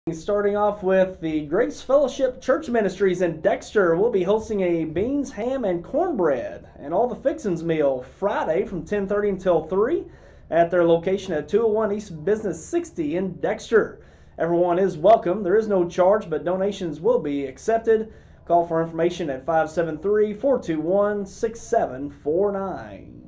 Starting off with the Grace Fellowship Church Ministries in Dexter, we'll be hosting a beans, ham, and cornbread and all the fixins meal Friday from 10:30 until 3 at their location at 201 East Business 60 in Dexter. Everyone is welcome. There is no charge, but donations will be accepted. Call for information at 573-421-6749.